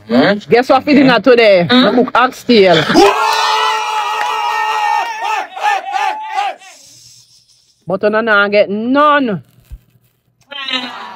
Guess what for dinner today? The book oxtail. But I don't get none.